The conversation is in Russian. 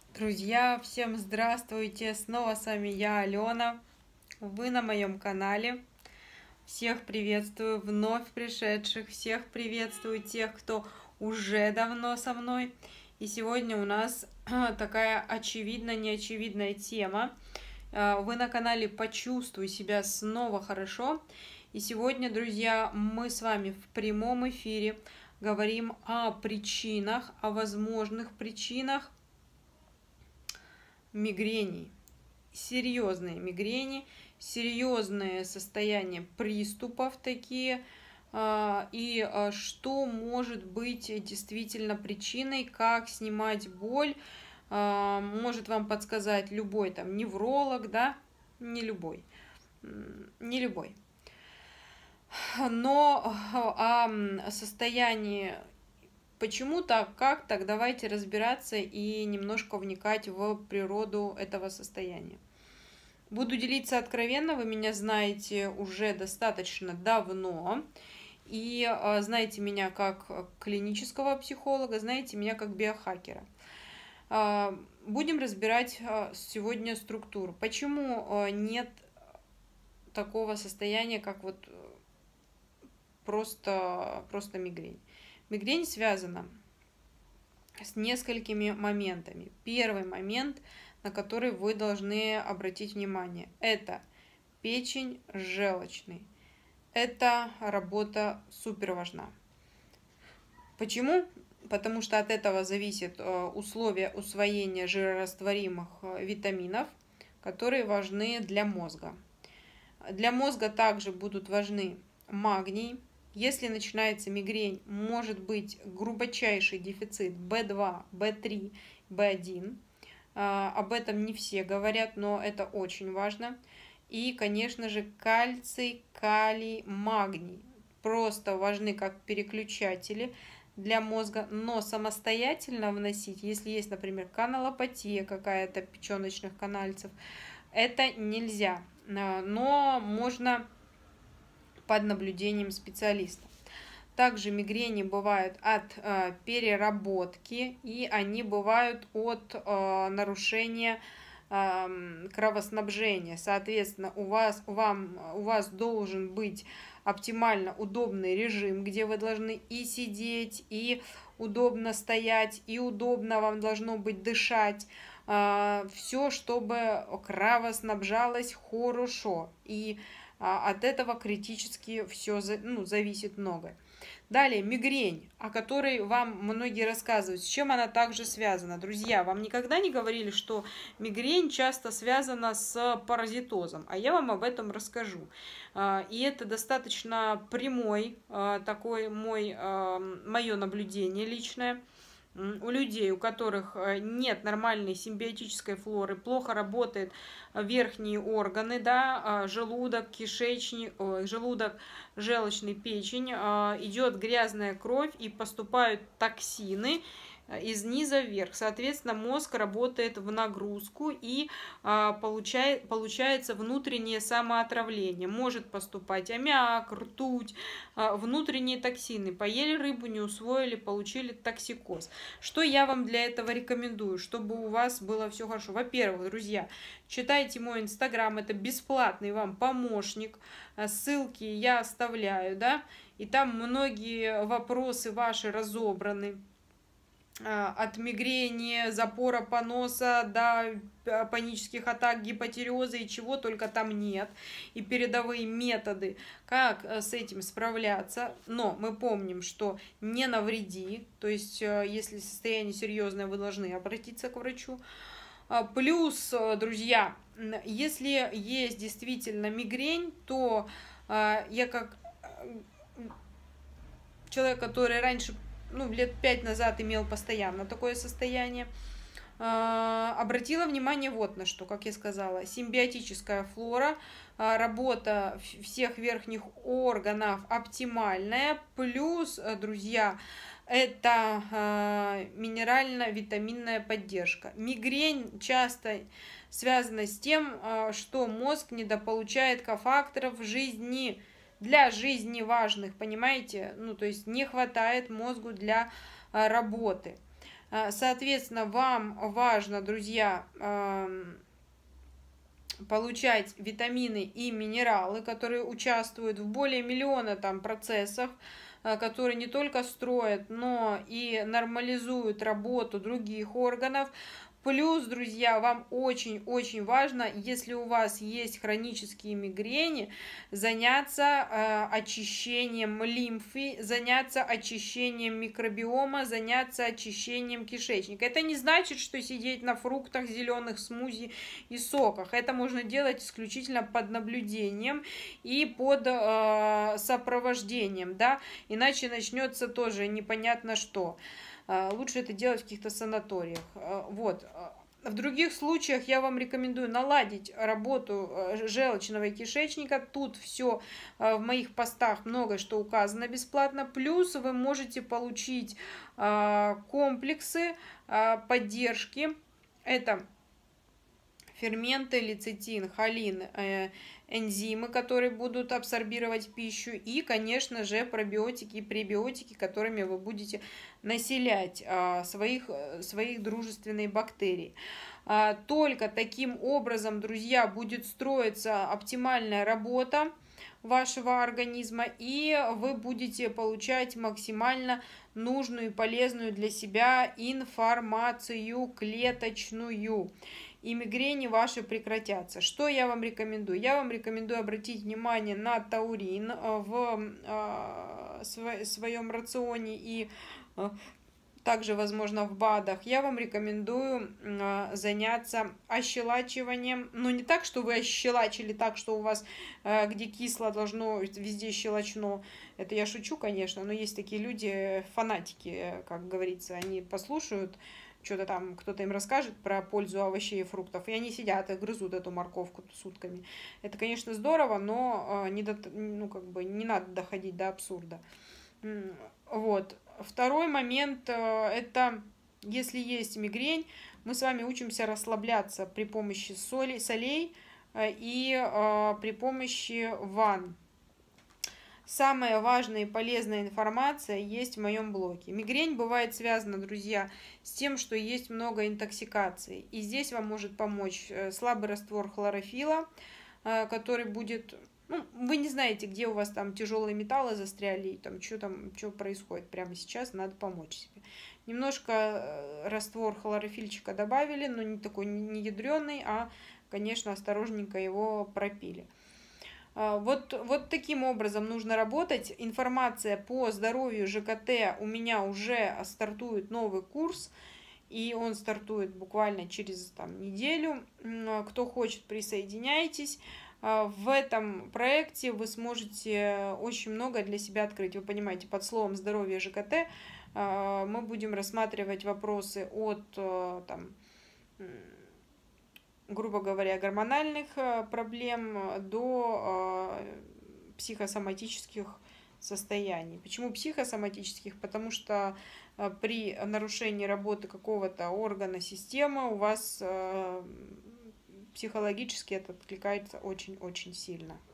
Друзья, всем здравствуйте! Снова с вами я, Алена. Вы на моем канале. Всех приветствую, вновь пришедших. Всех приветствую тех, кто уже давно со мной. И сегодня у нас такая очевидно-неочевидная тема. Вы на канале «Почувствуй себя снова хорошо». И сегодня, друзья, мы с вами в прямом эфире говорим о причинах, о возможных причинах мигрений, серьезные мигрени, серьезное состояние приступов такие, и что может быть действительно причиной, как снимать боль, может вам подсказать любой там невролог, да, не любой, не любой. Но о состоянии почему так, как так, давайте разбираться и немножко вникать в природу этого состояния. Буду делиться откровенно, вы меня знаете уже достаточно давно, и знаете меня как клинического психолога, знаете меня как биохакера. Будем разбирать сегодня структуру. Почему нет такого состояния, как вот просто мигрень? Мигрень связана с несколькими моментами. Первый момент, на который вы должны обратить внимание, это печень желчный. Эта работа супер важна. Почему? Потому что от этого зависят условия усвоения жирорастворимых витаминов, которые важны для мозга. Для мозга также будут важны магний. Если начинается мигрень, может быть глубочайший дефицит В2, В3, В1. Об этом не все говорят, но это очень важно. И, конечно же, кальций, калий, магний. Просто важны как переключатели для мозга, но самостоятельно вносить, если есть, например, каналопатия какая-то печеночных канальцев, это нельзя. Но можно под наблюдением специалиста. Также мигрени бывают от переработки, и они бывают от нарушения кровоснабжения. Соответственно, у вас должен быть оптимально удобный режим, где вы должны и сидеть, и удобно стоять, и удобно вам должно быть дышать. Все, чтобы кровоснабжалось хорошо. И от этого критически все зависит многое. Далее, мигрень, о которой вам многие рассказывают. С чем она также связана? Друзья, вам никогда не говорили, что мигрень часто связана с паразитозом? А я вам об этом расскажу. И это достаточно прямой такой мое наблюдение личное. У людей, у которых нет нормальной симбиотической флоры, плохо работают верхние органы, да, желудок, кишечник, желудок, желчный, печень, идет грязная кровь и поступают токсины из низа вверх. Соответственно, мозг работает в нагрузку и получается внутреннее самоотравление. Может поступать аммиак, ртуть, внутренние токсины. Поели рыбу, не усвоили, получили токсикоз. Что я вам для этого рекомендую, чтобы у вас было все хорошо? Во-первых, друзья, читайте мой инстаграм, это бесплатный вам помощник. Ссылки я оставляю, да, и там многие вопросы ваши разобраны. От мигрени, запора поноса до панических атак, гипотиреоза и чего только там нет. И передовые методы, как с этим справляться. Но мы помним, что не навреди. То есть, если состояние серьезное, вы должны обратиться к врачу. Плюс, друзья, если есть действительно мигрень, то я как человек, который раньше лет 5 назад имел постоянно такое состояние, обратила внимание вот на что, как я сказала, симбиотическая флора, работа всех верхних органов оптимальная, плюс, друзья, это минерально-витаминная поддержка. Мигрень часто связана с тем, что мозг недополучает кофакторов в жизни, для жизни важных, понимаете? То есть не хватает мозгу для работы. Соответственно, вам важно, друзья, получать витамины и минералы, которые участвуют в более миллиона там процессах, которые не только строят, но и нормализуют работу других органов. Плюс, друзья, вам очень-очень важно, если у вас есть хронические мигрени, заняться очищением лимфы, заняться очищением микробиома, заняться очищением кишечника. Это не значит, что сидеть на фруктах, зеленых смузи и соках. Это можно делать исключительно под наблюдением и под сопровождением, да, иначе начнется тоже непонятно что. Лучше это делать в каких-то санаториях. Вот. В других случаях я вам рекомендую наладить работу желчного кишечника. Тут все в моих постах много что указано бесплатно. Плюс вы можете получить комплексы поддержки. Это ферменты, лецитин, холин, энзимы, которые будут абсорбировать пищу, и, конечно же, пробиотики и пребиотики, которыми вы будете населять своих дружественные бактерии. Только таким образом, друзья, будет строиться оптимальная работа вашего организма, и вы будете получать максимально нужную и полезную для себя информацию клеточную, и мигрени ваши прекратятся. Что я вам рекомендую? Я вам рекомендую обратить внимание на таурин в своем рационе и также, возможно, в БАДах. Я вам рекомендую заняться ощелачиванием. Но не так, что вы ощелачили так, что у вас где кисло должно везде щелочно. Это я шучу, конечно, но есть такие люди, фанатики, как говорится. Они послушают, что-то там кто-то им расскажет про пользу овощей и фруктов, и они сидят и грызут эту морковку сутками. Это, конечно, здорово, но не надо доходить до абсурда. Вот. Второй момент, это если есть мигрень, мы с вами учимся расслабляться при помощи солей и при помощи ванн. Самая важная и полезная информация есть в моем блоге. Мигрень бывает связана, друзья, с тем, что есть много интоксикаций. И здесь вам может помочь слабый раствор хлорофилла, который будет... Ну, вы не знаете, где у вас там тяжелые металлы застряли, что происходит прямо сейчас, надо помочь себе. Немножко раствор хлорофильчика добавили, но не такой не ядреный, а, конечно, осторожненько его пропили. Вот таким образом нужно работать. Информация по здоровью ЖКТ, у меня уже стартует новый курс, и он стартует буквально через неделю. Кто хочет, присоединяйтесь. В этом проекте вы сможете очень много для себя открыть. Вы понимаете, под словом здоровье ЖКТ мы будем рассматривать вопросы от грубо говоря, гормональных проблем до психосоматических состояний. Почему психосоматических? Потому что при нарушении работы какого-то органа, системы у вас психологически это откликается очень-очень сильно.